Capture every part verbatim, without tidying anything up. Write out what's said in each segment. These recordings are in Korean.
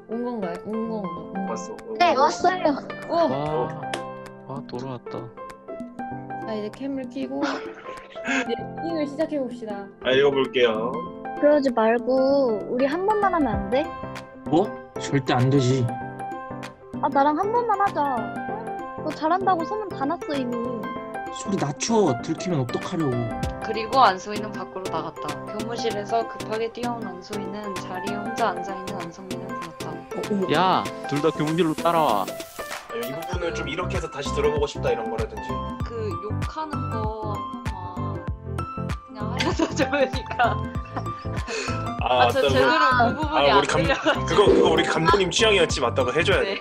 온 건가요? 온 건가? 온 건가? 왔어. 네, 왔어요. 와, 와, 와 돌아왔다. 자 이제 캠을 켜고 이제 미팅을 시작해 봅시다. 아, 읽어볼게요. 그러지 말고 우리 한 번만 하면 안 돼? 뭐? 절대 안 되지. 아, 나랑 한 번만 하자. 응? 너 잘한다고 소문 다 났어 이미. 소리 낮춰. 들키면 어떡하려고. 그리고 안소희는 밖으로 나갔다. 교무실에서 급하게 뛰어온 안소희는 자리에 혼자 앉아있는 안성민을 불렀다. 어, 어. 야, 둘 다 교무실로 따라와. 아, 이 부분을 좀 이렇게 해서 다시 들어보고 싶다 이런 거라든지. 그 욕하는 거 한 번만 그냥 알려줘 좋으니까. 아, 아, 저 맞다. 제대로 우리- 그 부분이 아, 안 우리 감 들려가지고. 그거 그거 우리 감독님 취향이었지. 맞다고 해줘야 돼. 네.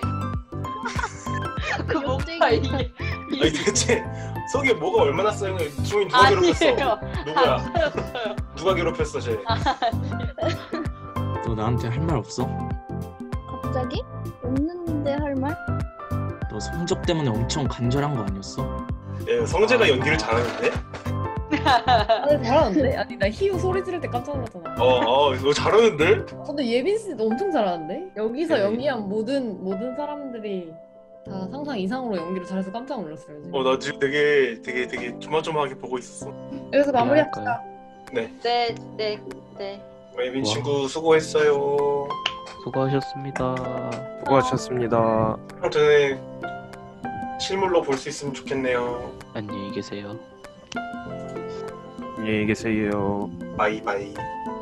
그 목파 이게 아니 대체 속에 뭐가 얼마나 쌓인 거야? 주인 누가 괴롭혔어? 아니에요. 누구야? 안 들었어요. 누가 괴롭혔어 쟤? 너 나한테 할 말 없어? 갑자기? 없는데 할 말? 너 성적 때문에 엄청 간절한 거 아니었어? 예, 성재가 연기를 잘하는데? 아, 근데 잘하는데? 아니 나 히우 소리 지를 때 깜짝 놀랐잖아. 어, 어, 이거 잘하는데? 근데 예빈 씨도 엄청 잘하는데? 여기서 네. 연기한 모든 모든 사람들이 다 상상 이상으로 연기를 잘해서 깜짝 놀랐어요. 지금. 어, 나 지금 되게 되게 되게 조마조마하게 보고 있었어. 여기서 할까요? 마무리합시다. 네, 네, 네. 예빈 와. 친구 수고했어요. 수고하셨습니다. 수고하셨습니다. 형 전에 실물로 볼 수 있으면 좋겠네요. 안녕히 계세요. 안녕히 계세요. 바이바이.